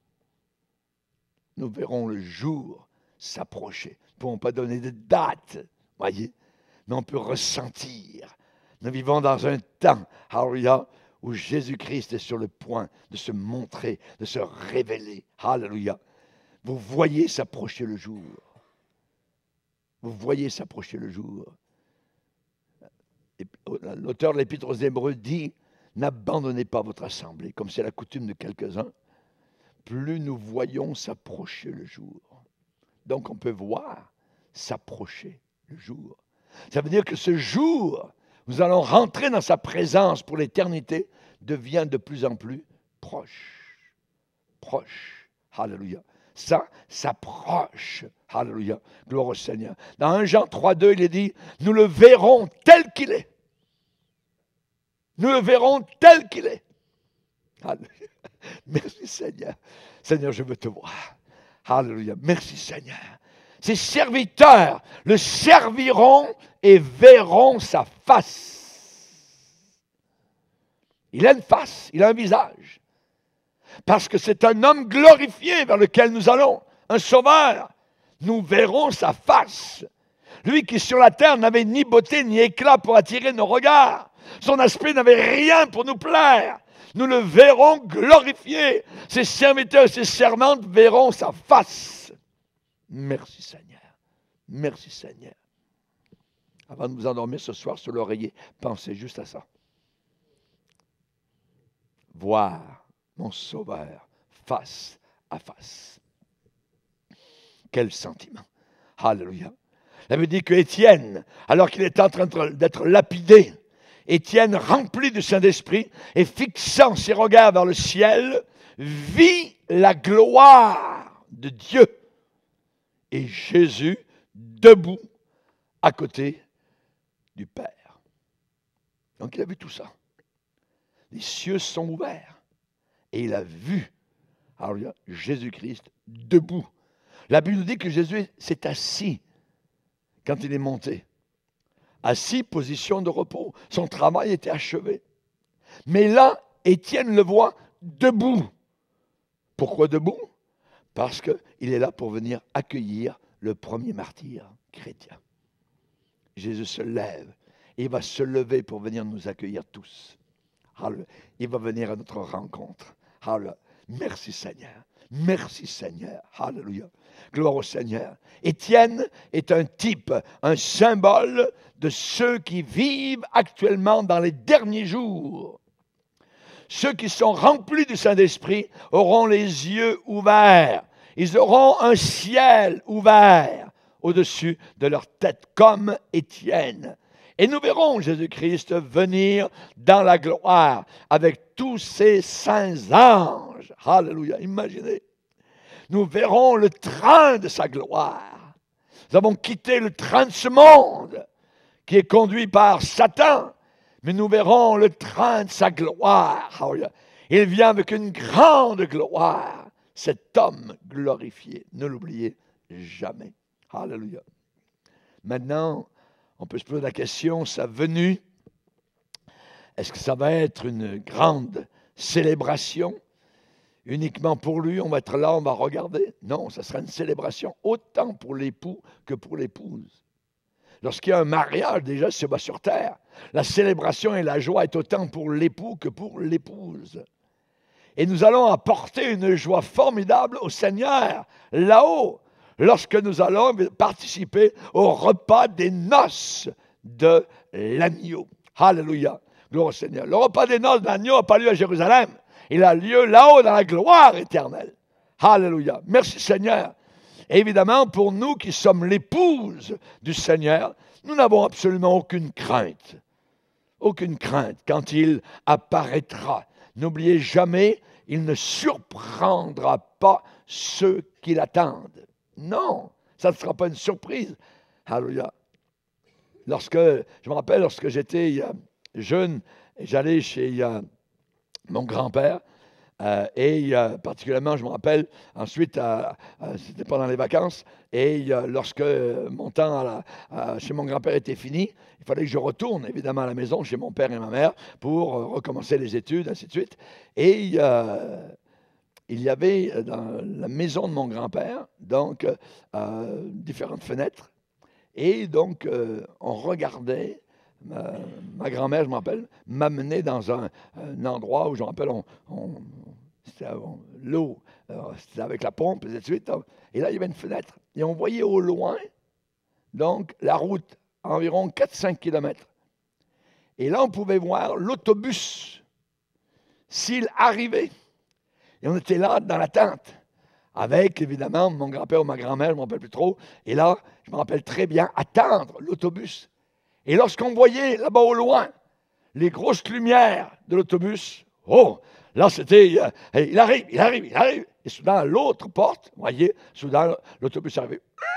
Nous verrons le jour s'approcher. Nous ne pouvons pas donner de date, voyez, mais on peut ressentir. Nous vivons dans un temps, alléluia, où Jésus-Christ est sur le point de se montrer, de se révéler. Alléluia. Vous voyez s'approcher le jour. Vous voyez s'approcher le jour. L'auteur de l'Épître aux Hébreux dit, n'abandonnez pas votre assemblée, comme c'est la coutume de quelques-uns. Plus nous voyons s'approcher le jour. Donc on peut voir s'approcher le jour. Ça veut dire que ce jour, nous allons rentrer dans sa présence pour l'éternité, devient de plus en plus proche. Proche. Alléluia. Ça s'approche. Alléluia. Gloire au Seigneur. Dans 1 Jean 3,2, il est dit, nous le verrons tel qu'il est. Nous le verrons tel qu'il est. Alléluia. Merci Seigneur. Seigneur, je veux te voir. Alléluia. Merci Seigneur. Ses serviteurs le serviront et verront sa face. Il a une face, il a un visage. Parce que c'est un homme glorifié vers lequel nous allons, un sauveur. Nous verrons sa face. Lui qui sur la terre n'avait ni beauté ni éclat pour attirer nos regards. Son aspect n'avait rien pour nous plaire. Nous le verrons glorifié. Ses serviteurs et ses servantes verront sa face. Merci Seigneur. Merci Seigneur. Avant de vous endormir ce soir sur l'oreiller, pensez juste à ça. Voir mon Sauveur face à face. Quel sentiment. Alléluia. Ça veut dire que Étienne, alors qu'il est en train d'être lapidé, Étienne, rempli du Saint-Esprit et fixant ses regards vers le ciel, vit la gloire de Dieu. Et Jésus debout à côté du Père. Donc il a vu tout ça. Les cieux sont ouverts. Et il a vu, alors, Jésus-Christ debout. La Bible nous dit que Jésus s'est assis quand il est monté. Assis, position de repos. Son travail était achevé. Mais là, Étienne le voit debout. Pourquoi debout? Parce qu'il est là pour venir accueillir le premier martyr chrétien. Jésus se lève et il va se lever pour venir nous accueillir tous. Il va venir à notre rencontre. Alléluia. Merci Seigneur. Merci Seigneur. Alléluia. Gloire au Seigneur. Étienne est un type, un symbole de ceux qui vivent actuellement dans les derniers jours. Ceux qui sont remplis du Saint-Esprit auront les yeux ouverts. Ils auront un ciel ouvert au-dessus de leur tête, comme Étienne. Et nous verrons Jésus-Christ venir dans la gloire avec tous ses saints anges. Alléluia, imaginez. Nous verrons le train de sa gloire. Nous avons quitté le train de ce monde qui est conduit par Satan, mais nous verrons le train de sa gloire. Alléluia. Il vient avec une grande gloire, cet homme glorifié. Ne l'oubliez jamais. Alléluia. Maintenant, on peut se poser la question, sa venue, est-ce que ça va être une grande célébration uniquement pour lui? On va être là, on va regarder. Non, ça sera une célébration autant pour l'époux que pour l'épouse. Lorsqu'il y a un mariage, déjà, c'est bas sur terre. La célébration et la joie est autant pour l'époux que pour l'épouse. Et nous allons apporter une joie formidable au Seigneur, là-haut, lorsque nous allons participer au repas des noces de l'agneau. Alléluia. Gloire au Seigneur. Le repas des noces de l'agneau n'a pas lieu à Jérusalem. Il a lieu là-haut dans la gloire éternelle. Alléluia. Merci Seigneur. Et évidemment, pour nous qui sommes l'épouse du Seigneur, nous n'avons absolument aucune crainte. Aucune crainte quand il apparaîtra. N'oubliez jamais, il ne surprendra pas ceux qui l'attendent. Non, ça ne sera pas une surprise. Alléluia. Je me rappelle, lorsque j'étais jeune, j'allais chez mon grand-père, particulièrement, je me rappelle, ensuite, c'était pendant les vacances, et lorsque mon temps chez mon grand-père était fini, il fallait que je retourne, évidemment, à la maison, chez mon père et ma mère, pour recommencer les études, ainsi de suite. Et il y avait dans la maison de mon grand-père, donc, différentes fenêtres, et donc, on regardait. Ma grand-mère, je me rappelle, m'amenait dans un endroit où, je me rappelle, c'était l'eau, c'était avec la pompe, et ainsi de suite. Et là, il y avait une fenêtre. Et on voyait au loin, donc, la route, environ 4-5 kilomètres. Et là, on pouvait voir l'autobus, s'il arrivait. Et on était là, dans l'attente, avec, évidemment, mon grand-père ou ma grand-mère, je ne me rappelle plus trop. Et là, je me rappelle très bien, attendre l'autobus. Et lorsqu'on voyait là-bas au loin les grosses lumières de l'autobus, oh, là c'était, il arrive. Et soudain, à l'autre porte, vous voyez, soudain, l'autobus arrivait.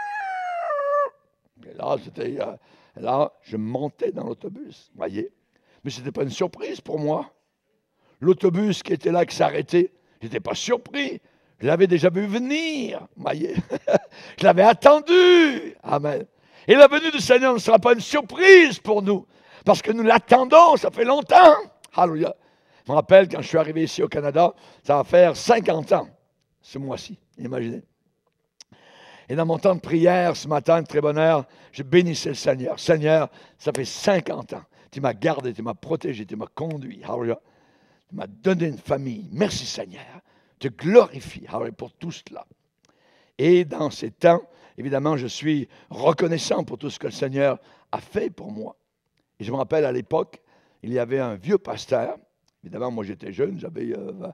Et là, c'était, là, je montais dans l'autobus, vous voyez. Mais ce n'était pas une surprise pour moi. L'autobus qui était là, qui s'arrêtait, je n'étais pas surpris. Je l'avais déjà vu venir, vous voyez. Je l'avais attendu. Amen. Et la venue du Seigneur ne sera pas une surprise pour nous, parce que nous l'attendons, ça fait longtemps. Alléluia. Je me rappelle, quand je suis arrivé ici au Canada, ça va faire 50 ans, ce mois-ci, imaginez. Et dans mon temps de prière, ce matin, de très bonne heure, je bénissais le Seigneur. Seigneur, ça fait 50 ans. Tu m'as gardé, tu m'as protégé, tu m'as conduit. Alléluia. Tu m'as donné une famille. Merci Seigneur. Je te glorifie. Alléluia, pour tout cela. Et dans ces temps, évidemment, je suis reconnaissant pour tout ce que le Seigneur a fait pour moi. Et je me rappelle, à l'époque, il y avait un vieux pasteur. Évidemment, moi, j'étais jeune, j'avais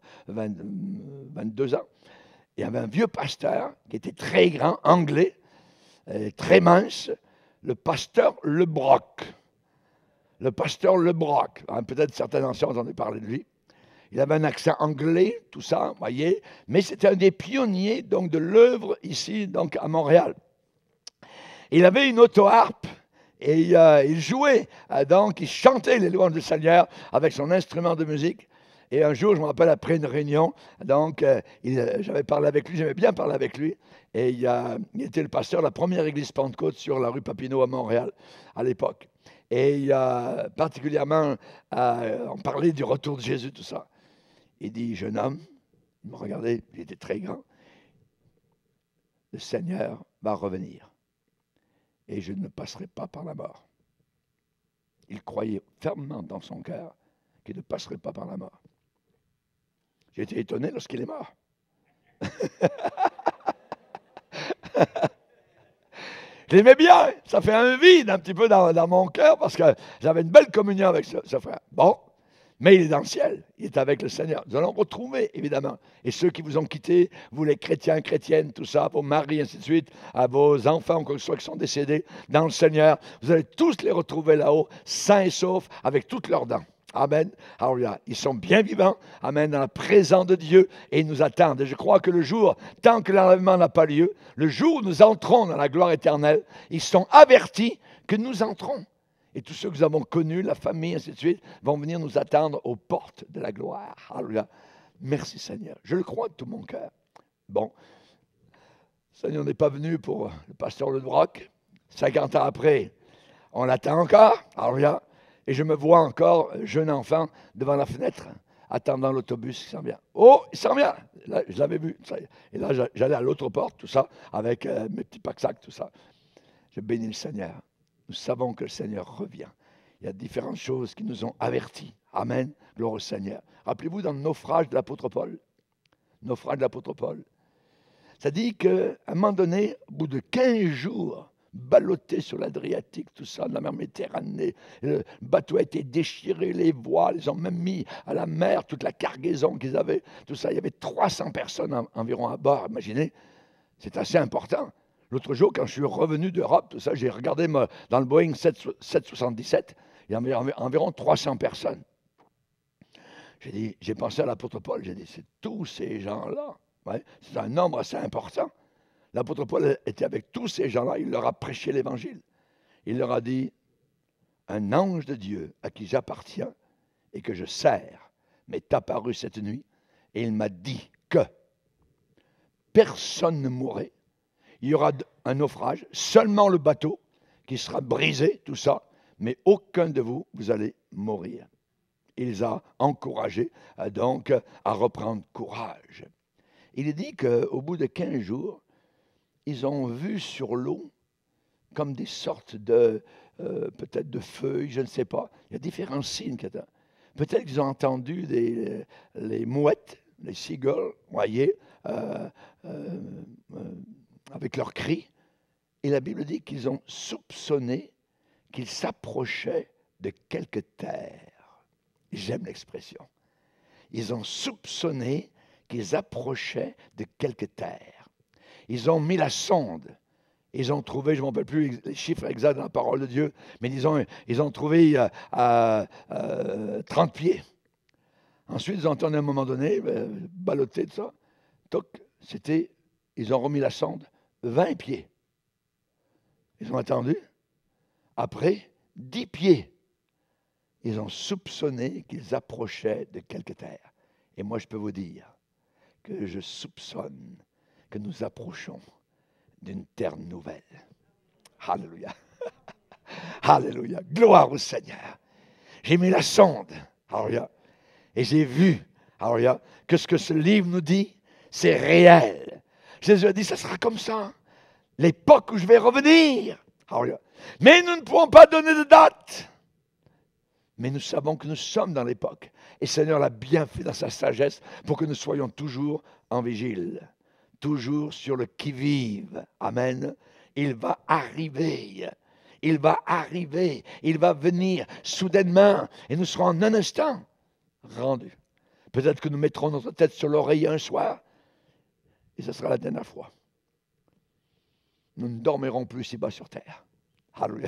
22 ans. Il y avait un vieux pasteur qui était très grand, anglais, très mince, le pasteur Lebrock. Le pasteur Lebrock. Hein, peut-être certains anciens ont entendu parler de lui. Il avait un accent anglais, tout ça, vous voyez, mais c'était un des pionniers donc, de l'œuvre ici, donc à Montréal. Il avait une auto-harpe et il jouait, donc il chantait les louanges du Seigneur avec son instrument de musique. Et un jour, je me rappelle, après une réunion, donc j'avais parlé avec lui, j'aimais bien parler avec lui, et il était le pasteur de la première église Pentecôte sur la rue Papineau à Montréal, à l'époque. Et particulièrement, on parlait du retour de Jésus, tout ça. Il dit, jeune homme, il me regardait, il était très grand, le Seigneur va revenir et je ne passerai pas par la mort. Il croyait fermement dans son cœur qu'il ne passerait pas par la mort. J'ai été étonné lorsqu'il est mort. Je l'aimais bien, ça fait un vide un petit peu dans mon cœur parce que j'avais une belle communion avec ce frère. Bon. Mais il est dans le ciel, il est avec le Seigneur. Nous allons retrouver, évidemment. Et ceux qui vous ont quittés, vous les chrétiens, chrétiennes, tout ça, vos maris, ainsi de suite, à vos enfants ou quoi que ce soit qui sont décédés dans le Seigneur, vous allez tous les retrouver là-haut, sains et saufs, avec toutes leurs dents. Amen. Alléluia. Ils sont bien vivants, amen, dans la présence de Dieu et ils nous attendent. Et je crois que le jour, tant que l'enlèvement n'a pas lieu, le jour où nous entrons dans la gloire éternelle, ils sont avertis que nous entrons. Et tous ceux que nous avons connus, la famille, ainsi de suite, vont venir nous attendre aux portes de la gloire. Alléluia. Merci Seigneur. Je le crois de tout mon cœur. Bon, Seigneur n'est pas venu pour le pasteur Ledroc. 50 ans après, on l'attend encore. Alléluia. Et je me vois encore, jeune enfant, devant la fenêtre, attendant l'autobus qui s'en vient. Oh, il s'en vient. Là, je l'avais vu. Et là, j'allais à l'autre porte, tout ça, avec mes petits pack-sacs, tout ça. Je bénis le Seigneur. Nous savons que le Seigneur revient. Il y a différentes choses qui nous ont avertis. Amen. Gloire au Seigneur. Rappelez-vous dans le naufrage de l'apôtre Paul. Naufrage de l'apôtre Paul. Ça dit qu'à un moment donné, au bout de 15 jours, ballotté sur l'Adriatique, tout ça, de la mer Méditerranée, le bateau a été déchiré, les voiles, ils ont même mis à la mer toute la cargaison qu'ils avaient, tout ça. Il y avait 300 personnes environ à bord, imaginez. C'est assez important. L'autre jour, quand je suis revenu d'Europe, tout ça, j'ai regardé dans le Boeing 777, il y avait environ 300 personnes. J'ai pensé à l'apôtre Paul, j'ai dit, c'est tous ces gens-là. Ouais, c'est un nombre assez important. L'apôtre Paul était avec tous ces gens-là, il leur a prêché l'Évangile. Il leur a dit, un ange de Dieu à qui j'appartiens et que je sers m'est apparu cette nuit et il m'a dit que personne ne mourrait. Il y aura un naufrage, seulement le bateau qui sera brisé, tout ça, mais aucun de vous, vous allez mourir. Il les a encouragés donc à reprendre courage. Il est dit qu'au bout de 15 jours, ils ont vu sur l'eau comme des sortes de, peut-être de feuilles, je ne sais pas. Il y a différents signes. Peut-être qu'ils ont entendu les mouettes, les seagulls, voyez, avec leurs cris. Et la Bible dit qu'ils ont soupçonné qu'ils s'approchaient de quelque terre. J'aime l'expression. Ils ont soupçonné qu'ils approchaient de quelque terre. Ils ont mis la sonde. Ils ont trouvé, je ne me rappelle plus les chiffres exacts dans la parole de Dieu, mais ils ont trouvé 30 pieds. Ensuite, ils ont entendu à un moment donné, balloter de ça. Toc, ils ont remis la sonde, 20 pieds. Ils ont attendu. Après, 10 pieds. Ils ont soupçonné qu'ils approchaient de quelque terre. Et moi, je peux vous dire que je soupçonne que nous approchons d'une terre nouvelle. Alléluia. Alléluia. Gloire au Seigneur. J'ai mis la sonde. Alléluia. Et j'ai vu, alléluia, que ce que ce livre nous dit, c'est réel. Jésus a dit, ça sera comme ça. L'époque où je vais revenir. Alléluia. Mais nous ne pouvons pas donner de date. Mais nous savons que nous sommes dans l'époque. Et le Seigneur l'a bien fait dans sa sagesse pour que nous soyons toujours en vigile. Toujours sur le qui-vive. Amen. Il va arriver. Il va arriver. Il va venir soudainement. Et nous serons en un instant rendus. Peut-être que nous mettrons notre tête sur l'oreiller un soir. Et ce sera la dernière fois. Nous ne dormirons plus si bas sur terre. Alléluia.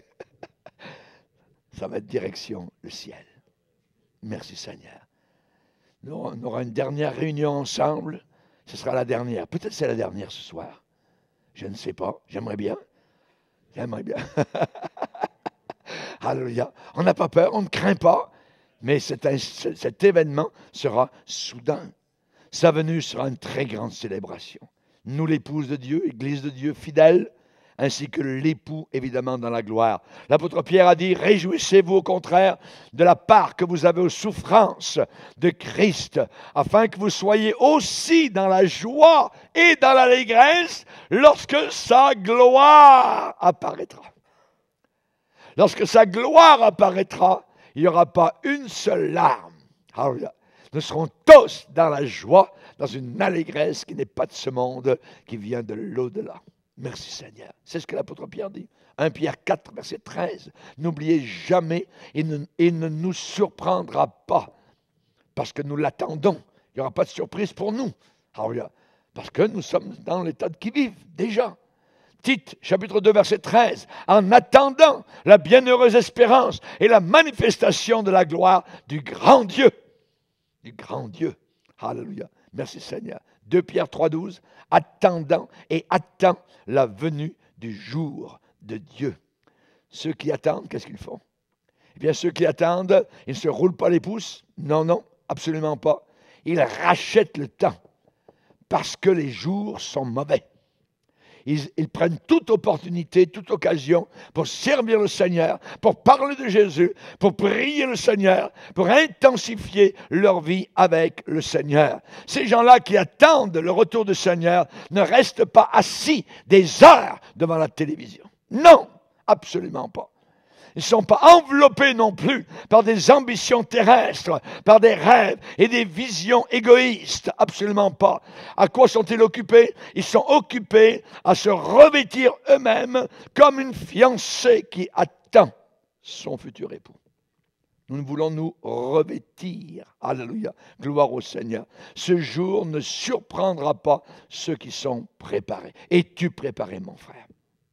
Ça va être direction le ciel. Merci Seigneur. On aura une dernière réunion ensemble. Ce sera la dernière. Peut-être c'est la dernière ce soir. Je ne sais pas. J'aimerais bien. J'aimerais bien. Alléluia. On n'a pas peur, on ne craint pas. Mais cet événement sera soudain. Sa venue sera une très grande célébration. Nous, l'épouse de Dieu, Église de Dieu fidèle, ainsi que l'époux, évidemment, dans la gloire. L'apôtre Pierre a dit, réjouissez-vous au contraire de la part que vous avez aux souffrances de Christ, afin que vous soyez aussi dans la joie et dans l'allégresse lorsque sa gloire apparaîtra. Lorsque sa gloire apparaîtra, il n'y aura pas une seule larme. Alléluia. Nous serons tous dans la joie, dans une allégresse qui n'est pas de ce monde, qui vient de l'au-delà. Merci Seigneur. C'est ce que l'apôtre Pierre dit. 1 Pierre 4, verset 13. N'oubliez jamais, il ne nous surprendra pas parce que nous l'attendons. Il n'y aura pas de surprise pour nous. Alléluia. Parce que nous sommes dans l'état de qui-vive, déjà. Tite, chapitre 2, verset 13. En attendant la bienheureuse espérance et la manifestation de la gloire du grand Dieu. Du grand Dieu. Alléluia. Merci Seigneur. 2 Pierre 3, 12. Attendant et attend la venue du jour de Dieu. Ceux qui attendent, qu'est-ce qu'ils font? Eh bien, ceux qui attendent, ils ne se roulent pas les pouces. Non, non, absolument pas. Ils rachètent le temps parce que les jours sont mauvais. Ils prennent toute opportunité, toute occasion pour servir le Seigneur, pour parler de Jésus, pour prier le Seigneur, pour intensifier leur vie avec le Seigneur. Ces gens-là qui attendent le retour du Seigneur ne restent pas assis des heures devant la télévision. Non, absolument pas. Ils ne sont pas enveloppés non plus par des ambitions terrestres, par des rêves et des visions égoïstes. Absolument pas. À quoi sont-ils occupés? Ils sont occupés à se revêtir eux-mêmes comme une fiancée qui attend son futur époux. Nous voulons nous revêtir. Alléluia. Gloire au Seigneur. Ce jour ne surprendra pas ceux qui sont préparés. Es-tu préparé, mon frère?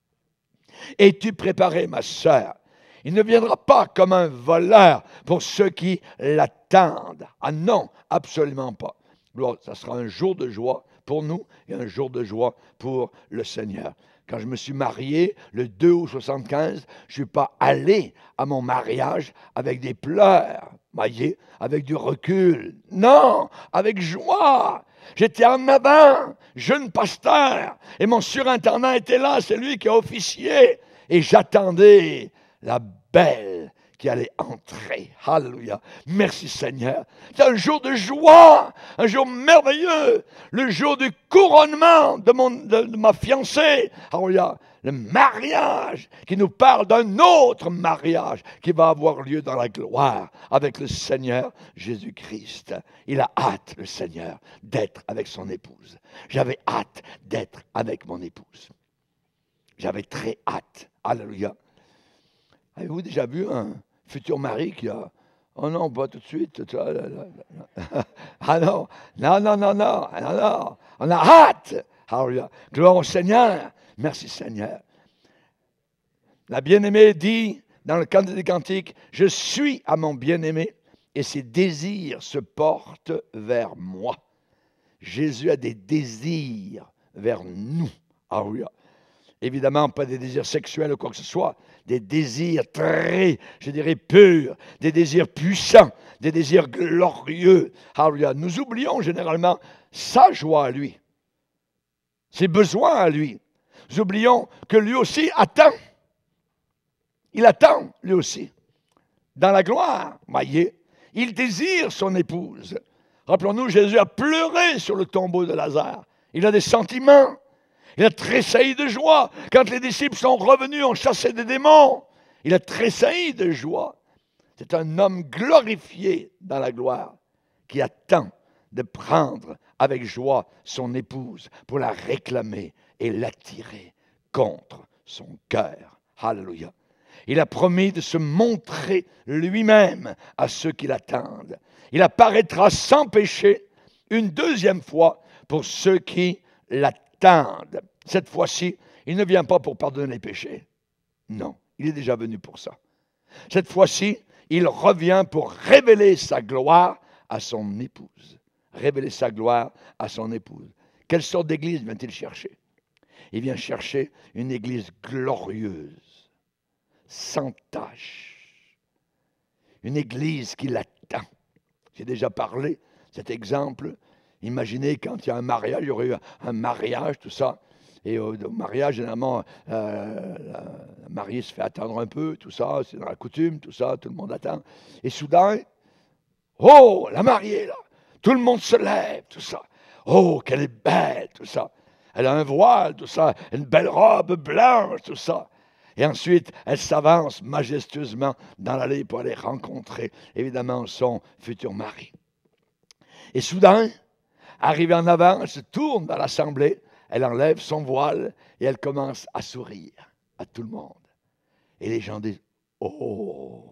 Es-tu préparé, ma sœur? Il ne viendra pas comme un voleur pour ceux qui l'attendent. Ah non, absolument pas. Ça sera un jour de joie pour nous et un jour de joie pour le Seigneur. Quand je me suis marié, le 2 août 75, je ne suis pas allé à mon mariage avec des pleurs, voyez, avec du recul. Non, avec joie. J'étais en avant, jeune pasteur, et mon surintendant était là, c'est lui qui a officié. Et j'attendais la belle qui allait entrer. Alléluia. Merci Seigneur. C'est un jour de joie, un jour merveilleux, le jour du couronnement de ma fiancée. Alléluia. Le mariage qui nous parle d'un autre mariage qui va avoir lieu dans la gloire avec le Seigneur Jésus-Christ. Il a hâte, le Seigneur, d'être avec son épouse. J'avais hâte d'être avec mon épouse. J'avais très hâte. Alléluia. Avez-vous déjà vu un futur mari qui a... Oh non, pas tout de suite. Ah non, non, non, non, non, non, non. On a hâte. Alléluia. Gloire au Seigneur. Merci Seigneur. La bien-aimée dit dans le Cantique des Cantiques, je suis à mon bien-aimé et ses désirs se portent vers moi. Jésus a des désirs vers nous. Alléluia. Évidemment, pas des désirs sexuels ou quoi que ce soit, des désirs très, je dirais, purs, des désirs puissants, des désirs glorieux. Alléluia. Nous oublions généralement sa joie à lui, ses besoins à lui. Nous oublions que lui aussi attend. Il attend, lui aussi. Dans la gloire, voyez, il désire son épouse. Rappelons-nous, Jésus a pleuré sur le tombeau de Lazare. Il a des sentiments. Il a tressailli de joie. Quand les disciples sont revenus, ont chassé des démons. Il a tressailli de joie. C'est un homme glorifié dans la gloire qui attend de prendre avec joie son épouse pour la réclamer et l'attirer contre son cœur. Alléluia. Il a promis de se montrer lui-même à ceux qui l'attendent. Il apparaîtra sans péché une deuxième fois pour ceux qui l'attendent. Cette fois-ci, il ne vient pas pour pardonner les péchés. Non, il est déjà venu pour ça. Cette fois-ci, il revient pour révéler sa gloire à son épouse. Révéler sa gloire à son épouse. Quelle sorte d'église vient-il chercher? Il vient chercher une église glorieuse, sans tache. Une église qui l'attend. J'ai déjà parlé, cet exemple. Imaginez quand il y a un mariage, il y aurait eu un mariage, tout ça. Et au mariage, généralement, le marié se fait attendre un peu, tout ça, c'est dans la coutume, tout ça, tout le monde attend. Et soudain, oh, la mariée, là, tout le monde se lève, tout ça. Oh, qu'elle est belle, tout ça. Elle a un voile, tout ça, une belle robe blanche, tout ça. Et ensuite, elle s'avance majestueusement dans l'allée pour aller rencontrer, évidemment, son futur mari. Et soudain, arrivée en avant, elle se tourne dans l'assemblée, elle enlève son voile et elle commence à sourire à tout le monde. Et les gens disent, oh,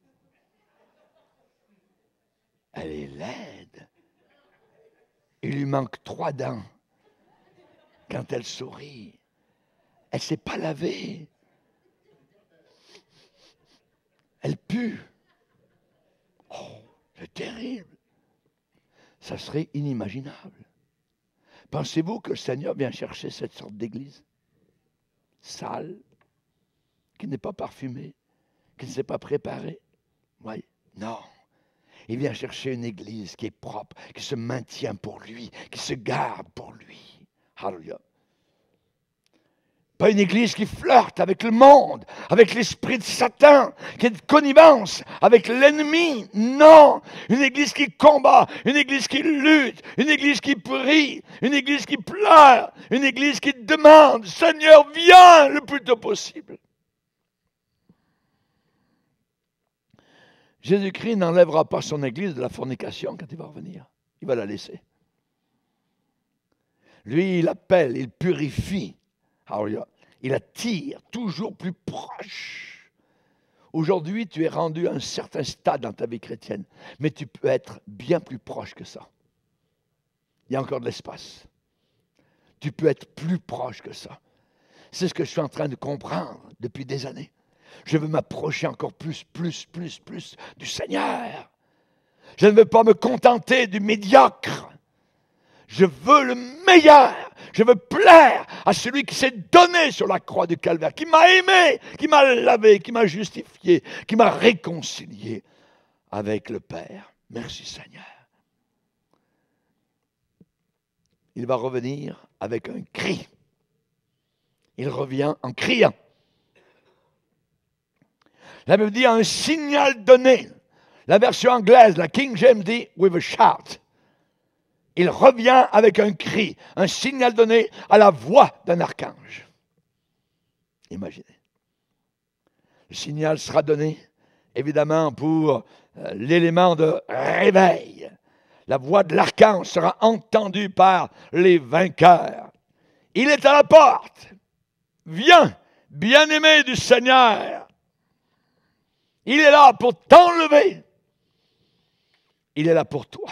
elle est laide. Il lui manque 3 dents quand elle sourit. Elle ne s'est pas lavée. Elle pue. Oh, c'est terrible. Ça serait inimaginable. Pensez-vous que le Seigneur vient chercher cette sorte d'église sale, qui n'est pas parfumée, qui ne s'est pas préparée? Oui, non. Il vient chercher une église qui est propre, qui se maintient pour lui, qui se garde pour lui. Alléluia. Pas une église qui flirte avec le monde, avec l'esprit de Satan, qui est de connivence avec l'ennemi. Non, une église qui combat, une église qui lutte, une église qui prie, une église qui pleure, une église qui demande, Seigneur, viens le plus tôt possible. Jésus-Christ n'enlèvera pas son église de la fornication quand il va revenir. Il va la laisser. Lui, il appelle, il purifie. Alléluia. Il attire toujours plus proche. Aujourd'hui, tu es rendu à un certain stade dans ta vie chrétienne, mais tu peux être bien plus proche que ça. Il y a encore de l'espace. Tu peux être plus proche que ça. C'est ce que je suis en train de comprendre depuis des années. Je veux m'approcher encore plus du Seigneur. Je ne veux pas me contenter du médiocre. Je veux le meilleur. Je veux plaire à celui qui s'est donné sur la croix du Calvaire, qui m'a aimé, qui m'a lavé, qui m'a justifié, qui m'a réconcilié avec le Père. Merci Seigneur. Il va revenir avec un cri. Il revient en criant. La Bible dit un signal donné. La version anglaise, la King James dit with a shout. Il revient avec un cri, un signal donné à la voix d'un archange. Imaginez. Le signal sera donné, évidemment, pour l'élément de réveil. La voix de l'archange sera entendue par les vainqueurs. Il est à la porte. Viens, bien-aimé du Seigneur. Il est là pour t'enlever. Il est là pour toi.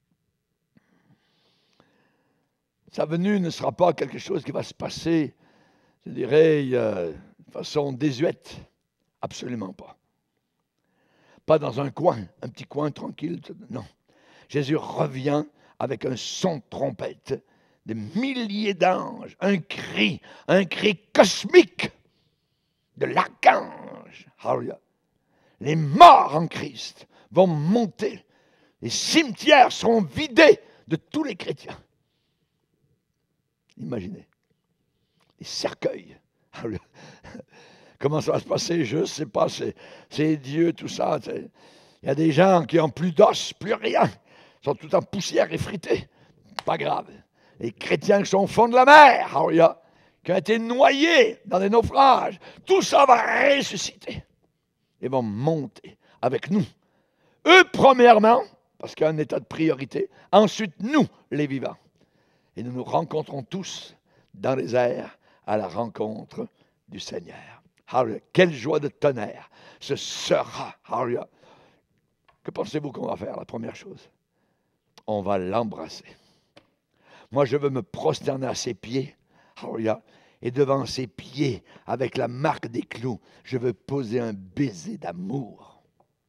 Sa venue ne sera pas quelque chose qui va se passer, je dirais, de façon désuète. Absolument pas. Pas dans un coin, un petit coin tranquille. Non. Jésus revient avec un son de trompette, des milliers d'anges, un cri cosmique de l'archange. Alléluia. Les morts en Christ vont monter. Les cimetières seront vidés de tous les chrétiens. Imaginez. Les cercueils. Comment ça va se passer? Je ne sais pas. C'est Dieu, tout ça. Il y a des gens qui n'ont plus d'os, plus rien. Ils sont tout en poussière effritée. Pas grave. Les chrétiens qui sont au fond de la mer, qui ont été noyés dans des naufrages, tout ça va ressusciter. Ils vont monter avec nous. Eux, premièrement, parce qu'il y a un état de priorité. Ensuite, nous, les vivants. Et nous nous rencontrons tous dans les airs à la rencontre du Seigneur. Hallelujah. Quelle joie de tonnerre. Ce sera. Hallelujah. Que pensez-vous qu'on va faire, la première chose? On va l'embrasser. Moi, je veux me prosterner à ses pieds. Hallelujah. Et devant ses pieds, avec la marque des clous, je veux poser un baiser d'amour.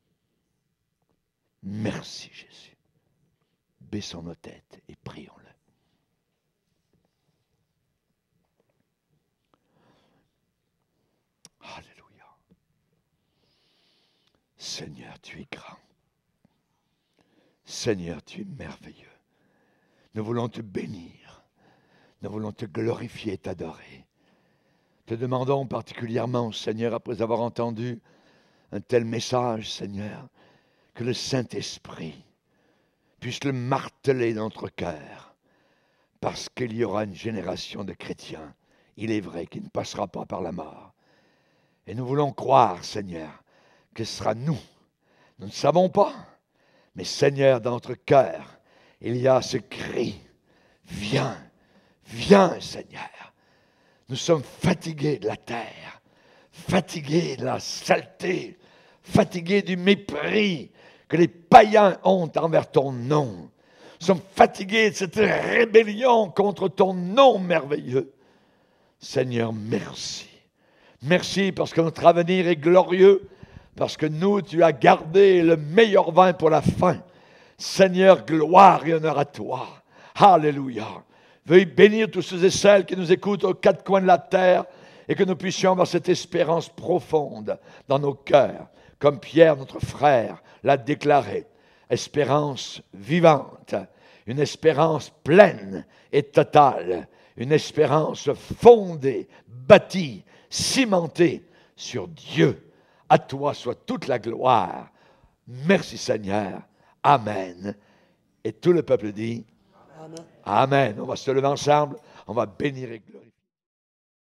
Merci, Jésus. Baissons nos têtes et prions-le. Alléluia. Seigneur, tu es grand. Seigneur, tu es merveilleux. Nous voulons te bénir. Nous voulons te glorifier et t'adorer. Te demandons particulièrement, Seigneur, après avoir entendu un tel message, Seigneur, que le Saint-Esprit puisse le marteler dans notre cœur, parce qu'il y aura une génération de chrétiens, il est vrai, qui ne passera pas par la mort. Et nous voulons croire, Seigneur, que ce sera nous. Nous ne savons pas, mais Seigneur, dans notre cœur, il y a ce cri, viens, Viens, Seigneur. Nous sommes fatigués de la terre, fatigués de la saleté, fatigués du mépris que les païens ont envers ton nom. Nous sommes fatigués de cette rébellion contre ton nom merveilleux. Seigneur, merci. Merci parce que notre avenir est glorieux, parce que nous, tu as gardé le meilleur vin pour la fin. Seigneur, gloire et honneur à toi. Alléluia. Veuille bénir tous ceux et celles qui nous écoutent aux quatre coins de la terre et que nous puissions avoir cette espérance profonde dans nos cœurs, comme Pierre, notre frère, l'a déclaré. Espérance vivante, une espérance pleine et totale, une espérance fondée, bâtie, cimentée sur Dieu. À toi soit toute la gloire. Merci Seigneur. Amen. Et tout le peuple dit Amen. Amen. On va se lever ensemble, on va bénir et glorifier.